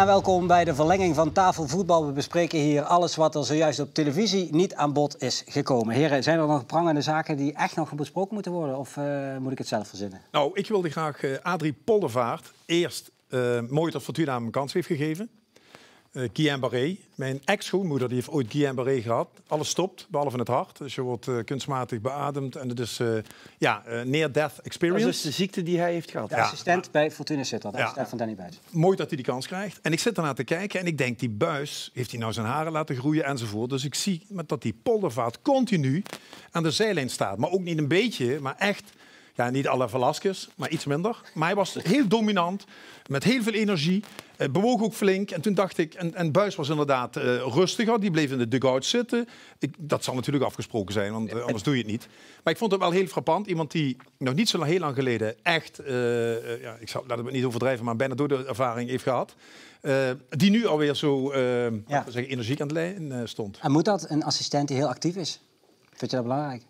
en welkom bij de verlenging van Tafel Voetbal. We bespreken hier alles wat er zojuist op televisie niet aan bod is gekomen. Heren, zijn er nog prangende zaken die echt nog besproken moeten worden? Of moet ik het zelf verzinnen? Nou, ik wilde graag Adrie Poldervaart eerst mooi dat Fortuna hem een kans heeft gegeven. Guillain-Barré, mijn ex-schoonmoeder, die heeft ooit Guillain-Barré gehad. Alles stopt, behalve het hart. Dus je wordt kunstmatig beademd en het is near-death experience. Dat is de ziekte die hij heeft gehad. De assistent bij Fortuna Sittard, assistent van Danny Buis. Mooi dat hij die kans krijgt. En ik zit ernaar te kijken en ik denk, die Buis, heeft hij nou zijn haren laten groeien enzovoort. Dus ik zie dat die Poldervaart continu aan de zijlijn staat. Maar ook niet een beetje, maar echt... Ja, niet à la Velasquez, maar iets minder. Maar hij was heel dominant, met heel veel energie. Bewoog ook flink. En toen dacht ik... En Buis was inderdaad rustiger. Die bleef in de dugout zitten. Dat zal natuurlijk afgesproken zijn, want anders doe je het niet. Maar ik vond het wel heel frappant. Iemand die nog niet zo heel lang geleden echt... laat het niet overdrijven, maar bijna door de ervaring heeft gehad. Die nu alweer zo energiek aan de lijn stond. En moet dat een assistent die heel actief is? Vind je dat belangrijk?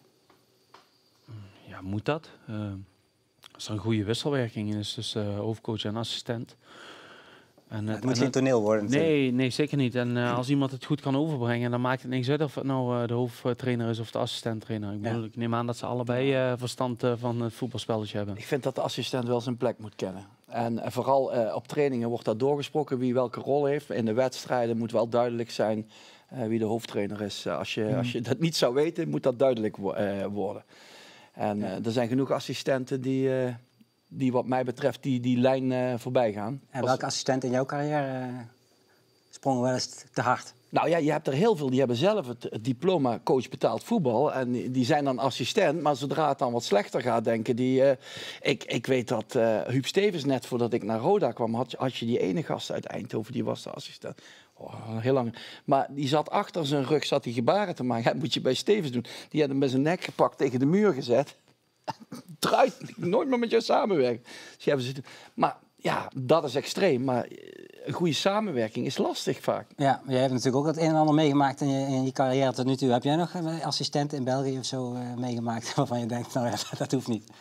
Ja, moet dat? Als er een goede wisselwerking is tussen hoofdcoach en assistent. Het moet geen toneel worden natuurlijk. Nee, zeker niet. En als iemand het goed kan overbrengen, dan maakt het niks uit of het nou de hoofdtrainer is of de assistenttrainer. Ik neem aan dat ze allebei verstand van het voetbalspelletje hebben. Ik vind dat de assistent wel zijn plek moet kennen. En vooral op trainingen wordt dat doorgesproken wie welke rol heeft. In de wedstrijden moet wel duidelijk zijn wie de hoofdtrainer is. Als je dat niet zou weten, moet dat duidelijk worden. En er zijn genoeg assistenten die wat mij betreft die lijn voorbij gaan. En welke assistent in jouw carrière sprong wel eens te hard? Nou ja, je hebt er heel veel die hebben zelf het diploma coach betaald voetbal. En die zijn dan assistent. Maar zodra het dan wat slechter gaat, denken die... Ik weet dat Huub Stevens, net voordat ik naar Roda kwam, had je die ene gast uit Eindhoven, die was de assistent. Oh, heel lang. Maar die zat achter zijn rug, zat die gebaren te maken. Dat moet je bij Stevens doen. Die had hem bij zijn nek gepakt, tegen de muur gezet. Draait, nooit meer met jou samenwerken. Dus maar ja, dat is extreem. Maar een goede samenwerking is lastig vaak. Ja, maar jij hebt natuurlijk ook het een en ander meegemaakt in je carrière tot nu toe. Heb jij nog assistenten in België of zo meegemaakt waarvan je denkt, nou ja, dat hoeft niet?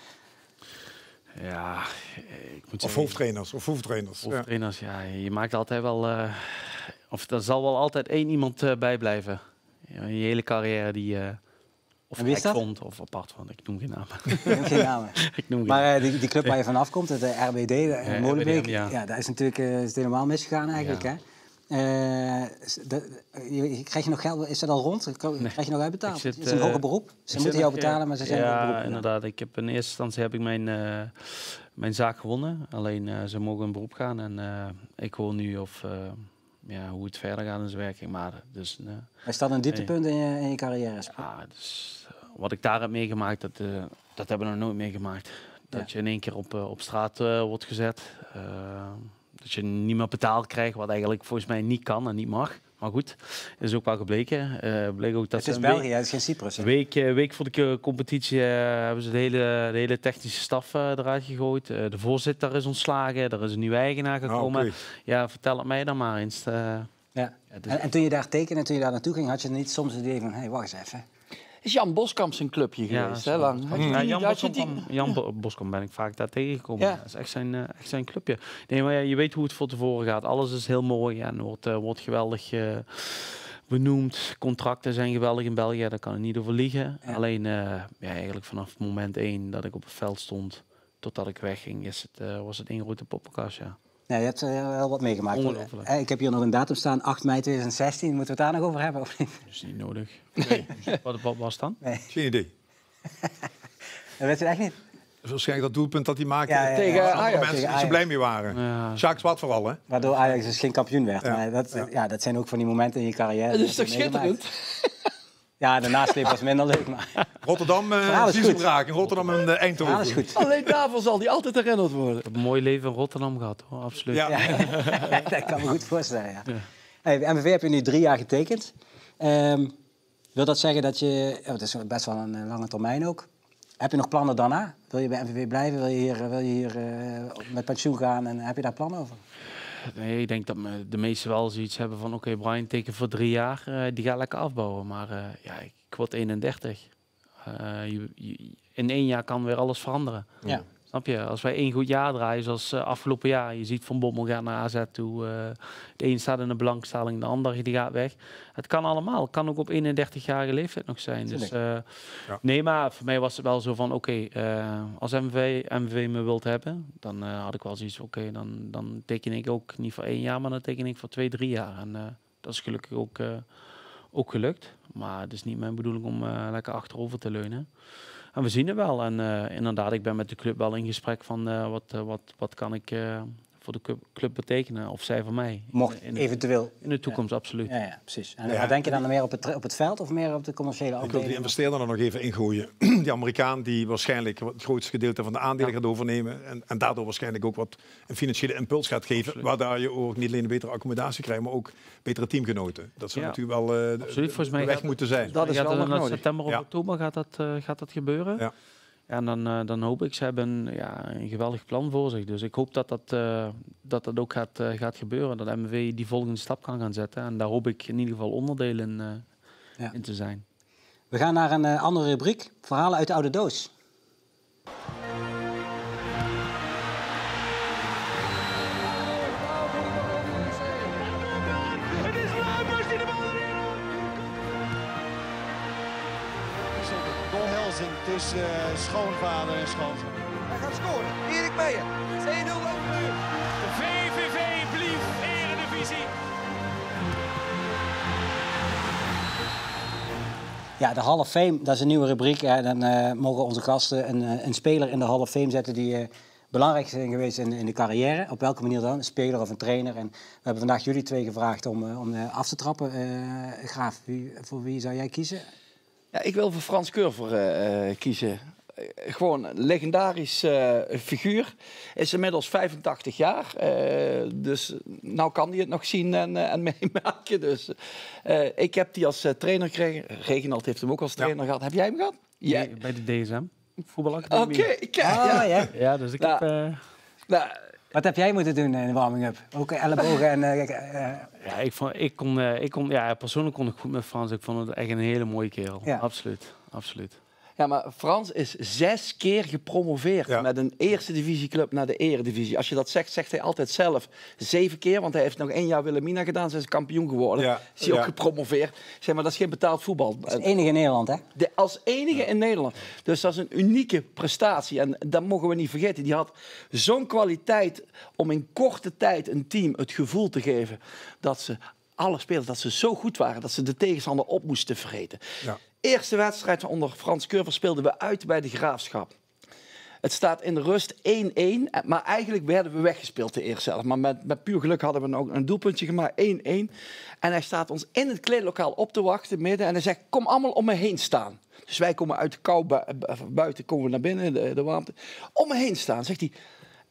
Ja, ik moet Of hoofdtrainers. Hoofdtrainers, ja. Je maakt altijd wel... of er zal wel altijd één iemand bijblijven. Ja, in je hele carrière die... of gek vond of apart vond. Ik noem geen namen. Geen namen. Maar die club waar je vanaf komt, de RBD, Molenbeek, ja, daar is natuurlijk is helemaal misgegaan eigenlijk. Ja. Hè? Krijg je nog geld? Is dat al rond? Krijg je nog uitbetaald? Het is een hoger beroep. Ze moeten jou betalen, maar ze zijn hoger beroep. Ja, inderdaad. In eerste instantie heb ik mijn zaak gewonnen. Alleen ze mogen in beroep gaan. En ik hoor nu hoe het verder gaat in zijn werking. Maar dus, is dat een dieptepunt in je carrière? Ja, dus, wat ik daar heb meegemaakt, dat hebben we nog nooit meegemaakt. Dat je in één keer op straat wordt gezet. Dat je niet meer betaald krijgt, wat eigenlijk volgens mij niet kan en niet mag. Maar goed, dat is ook wel gebleken. Bleek ook dat het is België, het is geen Cyprus. Een week voor de competitie hebben ze de hele technische staf eruit gegooid. De voorzitter is ontslagen, er is een nieuwe eigenaar gekomen. Okay. Ja, vertel het mij dan maar eens. En toen je daar tekende en toen je daar naartoe ging, had je niet soms het idee van, hé, wacht eens even. Is Jan Boskamp zijn clubje geweest, hè, lang? Jan Boskamp ben ik vaak daar tegengekomen. Ja. Dat is echt zijn clubje. Nee, maar je weet hoe het voor tevoren gaat. Alles is heel mooi en wordt geweldig benoemd. Contracten zijn geweldig in België, daar kan ik niet over liegen. Ja. Alleen, eigenlijk vanaf moment 1 dat ik op het veld stond, totdat ik wegging, was het één grote poppenkast, ja. Ja, je hebt wel wat meegemaakt. Ik heb hier nog een datum staan, 8 mei 2016. Moeten we het daar nog over hebben? Of niet? Dat is niet nodig. Nee. Wat was het dan? Nee. Geen idee. Dat weet je echt niet. Dat is waarschijnlijk dat doelpunt dat hij maakte tegen Ajax. Mensen die zo blij mee waren. Ja. Sjaak Zwart vooral, hè? Waardoor Ajax dus geen kampioen werd. Ja. Maar dat zijn ook van die momenten in je carrière. Dat is toch schitterend? Ja, de nasleep was minder leuk. Maar... Rotterdam, Dieseldraak in Rotterdam en Eindhoven. Alles goed. Alleen daarvoor zal die altijd herinnerd worden. Ik heb een mooi leven in Rotterdam gehad, hoor. Absoluut. Ja. Dat kan me goed voorstellen, ja. Hey, MVV heb je nu 3 jaar getekend. Wil dat zeggen dat je... het is best wel een lange termijn ook. Heb je nog plannen daarna? Wil je bij MVV blijven? Wil je hier met pensioen gaan? En heb je daar plannen over? Nee, ik denk dat de meesten wel zoiets hebben van... Oké, Brian tekent voor 3 jaar. Die gaat lekker afbouwen. Maar ik word 31. In 1 jaar kan weer alles veranderen. Ja. Snap je? Als wij 1 goed jaar draaien, zoals afgelopen jaar. Je ziet Van Bommel gaat naar AZ toe. De een staat in de belangstelling, de ander die gaat weg. Het kan allemaal. Het kan ook op 31-jarige leeftijd nog zijn. Dus, nee, maar voor mij was het wel zo van... Oké, als MVV me wilt hebben, dan had ik wel zoiets... Oké, dan teken ik ook niet voor 1 jaar, maar dan teken ik voor 2, 3 jaar. En dat is gelukkig ook gelukt. Maar het is niet mijn bedoeling om lekker achterover te leunen. En we zien het wel. En inderdaad, ik ben met de club wel in gesprek van wat kan ik voor de club betekenen. Of zij voor mij. Mocht eventueel. In de toekomst, absoluut. Ja, precies. En wat denk je dan meer op het veld of meer op de commerciële afdeling? Ik wil die investeerder er nog even ingooien. Die Amerikaan die waarschijnlijk het grootste gedeelte van de aandelen gaat overnemen. En daardoor waarschijnlijk ook wat een financiële impuls gaat geven. Absoluut. Waardoor je ook niet alleen een betere accommodatie krijgt, maar ook betere teamgenoten. Dat zou natuurlijk wel de weg moeten zijn. Dat is wel nog nodig. September of oktober gaat dat gebeuren. Ja. En dan hoop ik, ze hebben een geweldig plan voor zich. Dus ik hoop dat ook gaat gebeuren. Dat MVV die volgende stap kan gaan zetten. En daar hoop ik in ieder geval onderdeel in te zijn. We gaan naar een andere rubriek. Verhalen uit de oude doos. Tussen schoonvader en schoonzoon. Hij gaat scoren. Erik Meijer. 2-0 over nu. De VVV blieft Eredivisie. Ja, de Hall of Fame, dat is een nieuwe rubriek. Ja, dan mogen onze gasten een speler in de Hall of Fame zetten die belangrijk zijn geweest in de carrière. Op welke manier dan? Een speler of een trainer. En we hebben vandaag jullie 2 gevraagd om af te trappen. Graaf, voor wie zou jij kiezen? Ja, ik wil voor Frans Curver kiezen. Gewoon een legendarisch figuur. Is inmiddels 85 jaar. Dus nou kan hij het nog zien en meemaken. Dus ik heb die als trainer gekregen. Reginald heeft hem ook als trainer gehad. Heb jij hem gehad? Nee, bij de DSM. Voetbalacademie. Oké. Ja, dus ik heb... Wat heb jij moeten doen in de warming-up? Ook ellebogen en... persoonlijk kon ik goed met Frans. Ik vond het echt een hele mooie kerel. Ja. Absoluut. Ja, maar Frans is 6 keer gepromoveerd met een eerste divisieclub naar de eredivisie. Als je dat zegt, zegt hij altijd zelf 7 keer, want hij heeft nog 1 jaar Wilhelmina gedaan, zijn ze kampioen geworden. Ja. Is hij ook gepromoveerd. Zeg maar, dat is geen betaald voetbal. Dat is het enige in Nederland, hè? Als enige in Nederland. Dus dat is een unieke prestatie en dat mogen we niet vergeten. Die had zo'n kwaliteit om in korte tijd een team het gevoel te geven dat ze alle spelers, dat ze zo goed waren, dat ze de tegenstander op moesten vreten. Ja. Eerste wedstrijd onder Frans Curver speelden we uit bij de Graafschap. Het staat in de rust 1-1, maar eigenlijk werden we weggespeeld de eerste helft. Maar met puur geluk hadden we nog een doelpuntje gemaakt, 1-1. En hij staat ons in het kleedlokaal op te wachten, midden, en hij zegt, kom allemaal om me heen staan. Dus wij komen uit de kou buiten, komen we naar binnen, de warmte. Om me heen staan, zegt hij.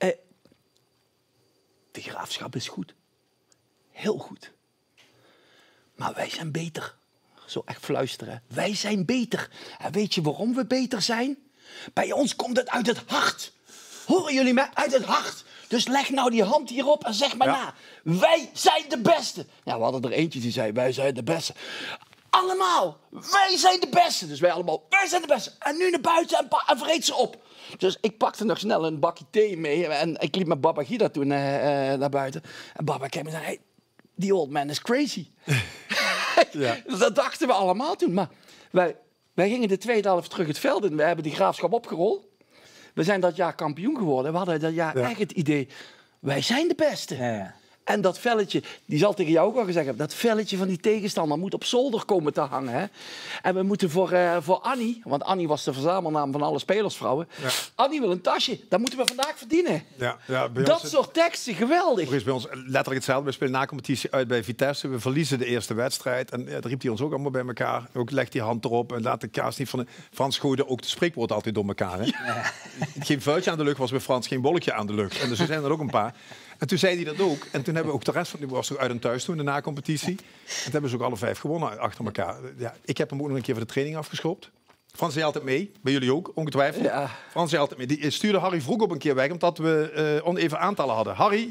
De Graafschap is goed. Heel goed. Maar wij zijn beter. Zo echt fluisteren. Wij zijn beter. En weet je waarom we beter zijn? Bij ons komt het uit het hart. Horen jullie mij? Uit het hart. Dus leg nou die hand hierop en zeg maar na. Wij zijn de beste. Ja, we hadden er eentje die zei, wij zijn de beste. Allemaal. Wij zijn de beste. Dus wij allemaal, wij zijn de beste. En nu naar buiten en vreet ze op. Dus ik pakte nog snel een bakje thee mee. En ik liep met Baba Gida toen naar buiten. En Baba keek me en zei, hey, die old man is crazy. Ja. Dat dachten we allemaal toen. Maar wij gingen de tweede helft terug het veld in. We hebben die Graafschap opgerold. We zijn dat jaar kampioen geworden. We hadden dat jaar echt het idee, wij zijn de beste. Ja. En dat velletje, die zal tegen jou ook al gezegd hebben, dat velletje van die tegenstander moet op zolder komen te hangen. Hè? En we moeten voor Annie, want Annie was de verzamelnaam van alle spelersvrouwen. Ja. Annie wil een tasje, dat moeten we vandaag verdienen. Ja, dat soort teksten, geweldig. Er is bij ons letterlijk hetzelfde. We spelen na competitie uit bij Vitesse. We verliezen de eerste wedstrijd. En daar riep hij ons ook allemaal bij elkaar. Ook legt die hand erop en laat de kaas niet van de... Frans gooide ook de spreekwoord altijd door elkaar. Hè? Ja. Geen vuiltje aan de lucht was bij Frans, geen bolletje aan de lucht. En dus er zijn er ook een paar. En toen zei hij dat ook. En toen hebben we ook de rest van... Die was ook uit en thuis toen, de na-competitie. En toen hebben ze ook alle 5 gewonnen achter elkaar. Ja, ik heb hem ook nog een keer voor de training afgeschopt. Frans zei altijd mee. Bij jullie ook, ongetwijfeld. Ja. Frans zei altijd mee. Die stuurde Harry Vroeg op een keer weg, omdat we oneven aantallen hadden. Harry, ja,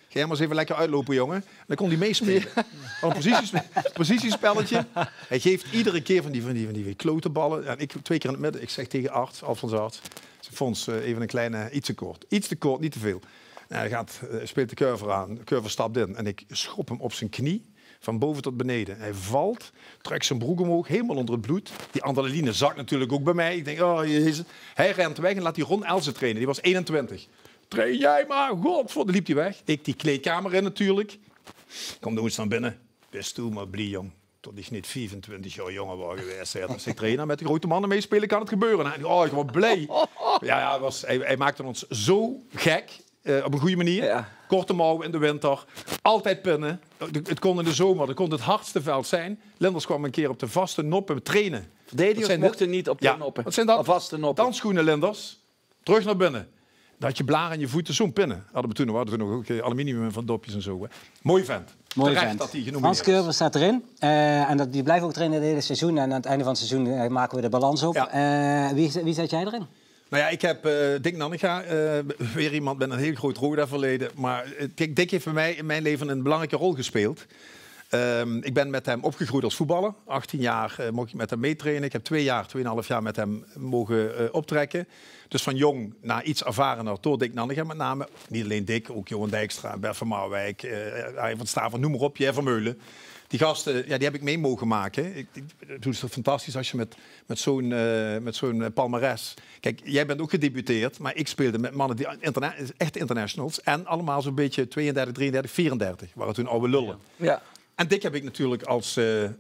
Ga jij maar eens even lekker uitlopen, jongen. En dan kon hij meespelen. Een positiespelletje. Hij geeft iedere keer van die klote ballen. En ik 2 keer in het midden. Ik zeg tegen Alfons Arts. Fons, even een kleine, iets te kort. Iets te kort, niet te veel. Hij speelt de curver aan. De curver stapt in. En ik schop hem op zijn knie. Van boven tot beneden. Hij valt, trekt zijn broek omhoog, helemaal onder het bloed. Die adrenaline zakt natuurlijk ook bij mij. Ik denk, oh jezus. Hij rent weg en laat die Ron Elsen trainen. Die was 21. Train jij maar, godverdomme. Liep hij weg. Ik die kleedkamer in natuurlijk. Kom nog eens naar binnen. Best toe maar blij, jong. Tot ik niet 25 jaar jonger was geweest. Als ik trainer met de grote mannen meespelen, kan het gebeuren. En ik was blij. Ja, hij maakte ons zo gek. Op een goede manier. Ja. Korte mouwen in de winter. Altijd pinnen. Het kon in de zomer. Dat kon het hardste veld zijn. Linders kwam een keer op de vaste noppen trainen. Verdedigers mochten niet op de noppen. Wat zijn dat? Vaste noppen. Dansschoenen, Linders. Terug naar binnen. Dan had je blaren in je voeten, zo'n pinnen. We hadden toen nog ook aluminium van dopjes en zo. Hè. Mooi vent. Mooi vent. Frans Curver staat erin. En die blijft ook trainen het hele seizoen. En aan het einde van het seizoen maken we de balans op. Ja. Wie zet jij erin? Nou ja, ik heb Dick Nanninga, weer iemand met een heel groot Roda-verleden. Maar Dick heeft bij mij in mijn leven een belangrijke rol gespeeld. Ik ben met hem opgegroeid als voetballer. 18 jaar mocht ik met hem meetrainen. Ik heb 2,5 jaar met hem mogen optrekken. Dus van jong naar iets ervarener door Dick Nanninga met name. Niet alleen Dick, ook Johan Dijkstra, Bert van Marwijk, Arjen van Staven, noem maar op, Pierre Vermeulen. Die gasten, ja, die heb ik mee mogen maken. Het is fantastisch als je met zo'n palmares... Kijk, jij bent ook gedebuteerd, maar ik speelde met mannen die echt internationals. En allemaal zo'n beetje 32, 33, 34. Waren toen oude lullen. Ja. En Dick heb ik natuurlijk als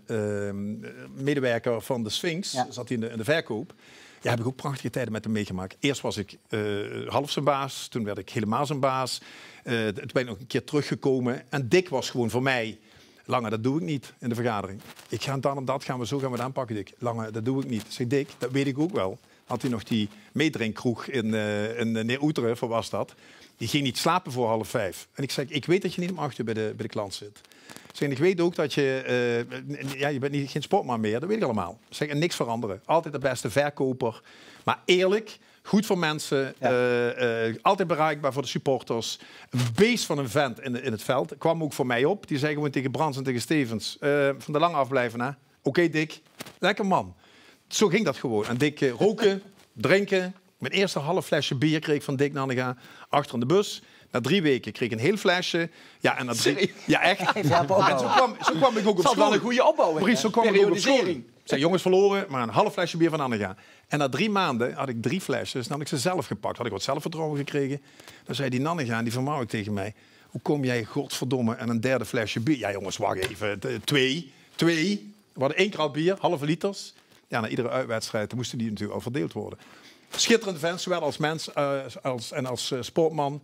medewerker van de Sphinx, zat hij in de verkoop. Ja, heb ik ook prachtige tijden met hem meegemaakt. Eerst was ik half zijn baas, toen werd ik helemaal zijn baas. Toen ben ik nog een keer teruggekomen. En Dick was gewoon voor mij... Lange, dat doe ik niet in de vergadering. Ik ga dan en dat, gaan we het aanpakken, Dick. Lange, dat doe ik niet. Zeg Dick, dat weet ik ook wel. Had hij nog die meedrinkkroeg in Neer-Oeteren, voor was dat. Die ging niet slapen voor 4:30. En ik zeg, ik weet dat je niet om 8 uur bij de klant zit. Zeg, ik weet ook dat je bent geen sportman meer. Dat weet ik allemaal. Zeg, en niks veranderen. Altijd de beste verkoper. Maar eerlijk... Goed voor mensen, altijd bereikbaar voor de supporters. Een beest van een vent in het veld. Kwam ook voor mij op. Die zei gewoon tegen Brands en tegen Stevens... van de lang afblijven, hè? Oké, Dick. Lekker man. Zo ging dat gewoon. En Dick roken, drinken. Mijn eerste half flesje bier kreeg ik van Dick Nanninga achter in de bus. Na 3 weken kreeg ik een heel flesje. Ja, en na 3... Ja, echt. Zo kwam ik ook op school. Dat is wel een goede opbouw. Maurice, zo kwam ik ook op school. Zijn jongens verloren, maar een half flesje bier van Nanninga. En na 3 maanden had ik 3 flesjes. Dan had ik ze zelf gepakt. Had ik wat zelfvertrouwen gekregen. Dan zei die Nanninga en die Van Marwijk tegen mij... Hoe kom jij, godverdomme, en een 3e flesje bier? Ja, jongens, wacht even. 2. We hadden 1 krat bier, halve liters. Ja, na iedere uitwedstrijd moesten die natuurlijk al verdeeld worden. Schitterende fans, zowel als mens als sportman.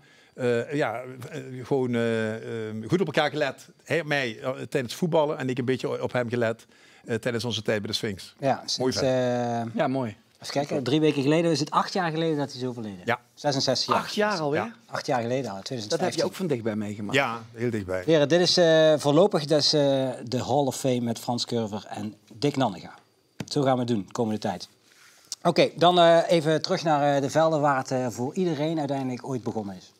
Gewoon goed op elkaar gelet. Hij mij tijdens voetballen en ik een beetje op hem gelet tijdens onze tijd bij de Sphinx. Ja, mooi ja, mooi. Eens kijken, 3 weken geleden, is het 8 jaar geleden dat hij is overleden? Ja. 66 jaar. 8 jaar alweer? Ja. 8 jaar geleden al, 2015. Dat heb je ook van dichtbij meegemaakt. Ja, heel dichtbij. Heren, dit is voorlopig de Hall of Fame met Frans Curver en Dick Nanninga. Zo gaan we het doen de komende tijd. Oké, dan even terug naar de velden waar het voor iedereen uiteindelijk ooit begonnen is.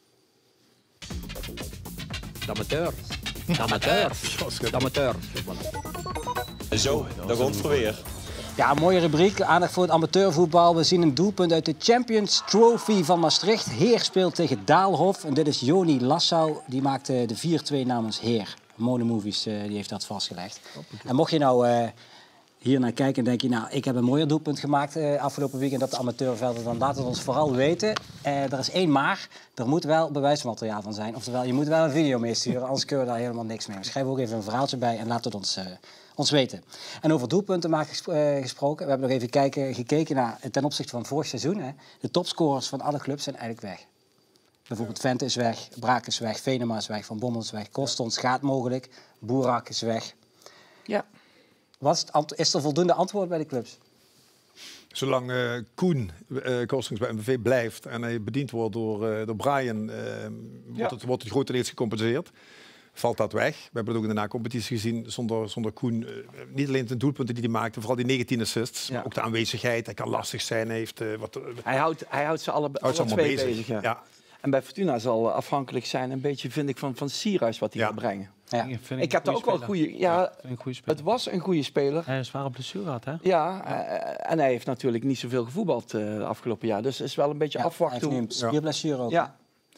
De amateur. Zo, daar komt het weer. Ja, een mooie rubriek. Aandacht voor het amateurvoetbal. We zien een doelpunt uit de Champions Trophy van Maastricht. Heer speelt tegen Daalhof. En dit is Joni Lassau. Die maakte de 4-2 namens Heer. Mode Movies die heeft dat vastgelegd. En mocht je nou hier naar kijken en denk je... nou, ik heb een mooier doelpunt gemaakt afgelopen weekend op de amateurvelden... dan laat het ons vooral weten. Er is 1 maar. Er moet wel bewijsmateriaal van zijn. Oftewel, je moet wel een video meesturen. Anders kunnen we daar helemaal niks mee. Schrijf ook even een verhaaltje bij en laat het ons weten. En over doelpunten gesproken. We hebben nog even gekeken naar ten opzichte van vorig seizoen. Hè. De topscorers van alle clubs zijn eigenlijk weg. Bijvoorbeeld Vente is weg, Braak is weg, Venema is weg, Van Bommel is weg, Kostons gaat mogelijk, Boerak is weg. Ja. Is er voldoende antwoord bij de clubs? Zolang Koen Kostons bij MVV blijft en hij bediend wordt door Brian, wordt het grotendeels gecompenseerd. Valt dat weg. We hebben het ook in de na-competitie gezien. Zonder Koen, niet alleen de doelpunten die hij maakte, vooral die 19 assists. Ja. Ook de aanwezigheid. Hij kan lastig zijn. Hij houdt ze alle 2 bezig. Ja. En bij Fortuna zal afhankelijk zijn een beetje, vind ik, van Sierhuis wat hij gaat brengen. Ja. Ik heb daar ook wel goede... Ja, het was een goede speler. Hij is zware blessure gehad, hè? Ja, en hij heeft natuurlijk niet zoveel gevoetbald de afgelopen jaar. Dus het is wel een beetje afwachten. Hij heeft nu een spierblessure ook. Ja.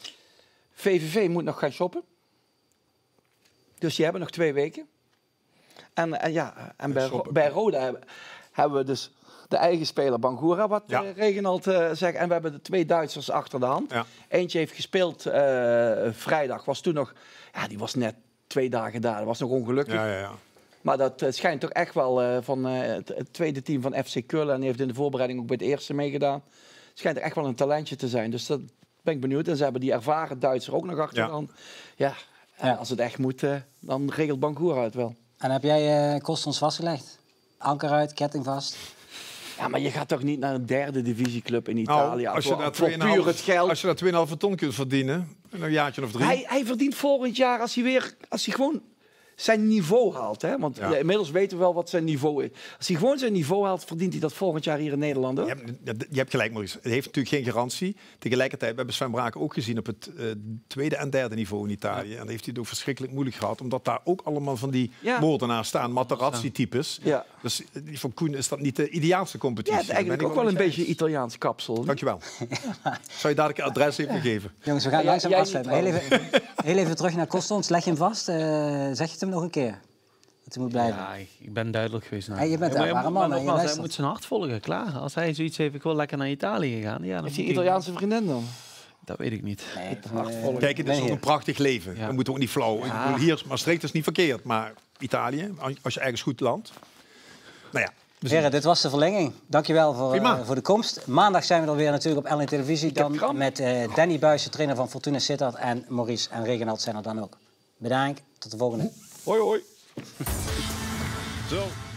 VVV moet nog gaan shoppen. Dus die hebben nog 2 weken. En bij Roda hebben we dus de eigen speler Bangura, wat Reginald zegt. En we hebben de 2 Duitsers achter de hand. Ja. Eentje heeft gespeeld vrijdag. Was toen nog... Ja, die was net 2 dagen daar. Dat was nog ongelukkig. Ja. Maar dat schijnt toch echt wel van het tweede team van FC Keulen. En die heeft in de voorbereiding ook bij het eerste meegedaan. Schijnt er echt wel een talentje te zijn. Dus dat ben ik benieuwd. En ze hebben die ervaren Duitser ook nog achter de hand. Ja, als het echt moet, dan regelt Bangura het wel. En heb jij Kostons vastgelegd? Anker uit, ketting vast? Ja, maar je gaat toch niet naar een 3e divisieclub in Italië? Nou, voor puur het geld. Als je daar 2,5 ton kunt verdienen, een jaartje of 3. Hij verdient volgend jaar als hij gewoon zijn niveau haalt. Hè? Want inmiddels weten we wel wat zijn niveau is. Als hij gewoon zijn niveau haalt, verdient hij dat volgend jaar hier in Nederland ook. Je hebt gelijk, Maurice. Het heeft natuurlijk geen garantie. Tegelijkertijd, we hebben Sven Braken ook gezien op het 2e en 3e niveau in Italië. En dan heeft hij het ook verschrikkelijk moeilijk gehad. Omdat daar ook allemaal van die moordenaars staan. Materazzi-types. Ja. Dus voor Koen is dat niet de ideaalste competitie. Ja, het is eigenlijk ook wel een beetje Italiaans kapsel. Dankjewel. Zou je daar een adres even geven? Jongens, we gaan langzaam afsluiten. Heel even terug naar Kostons. Leg je hem vast. Zeg je het hem nog een keer? Dat hij moet blijven. Ja, ik ben duidelijk geweest. Hey, je bent een ware man. Hij moet zijn hart volgen, klaar. Als hij zoiets heeft, ik wil lekker naar Italië gaan. Ja, dan heeft hij een Italiaanse vriendin dan? Dat weet ik niet. Kijk, het is ook een prachtig leven. We moeten ook niet flauw. Ja. Hier, Maastricht is niet verkeerd. Maar Italië, als je ergens goed landt. Nou ja. Heren, dit was de verlenging. Dankjewel voor de komst. Maandag zijn we er weer natuurlijk op LN Televisie. Dan met Danny Buijsen, trainer van Fortuna Sittard. En Maurice en Reginald zijn er dan ook. Bedankt. Tot de volgende. Hoi, hoi. Zo.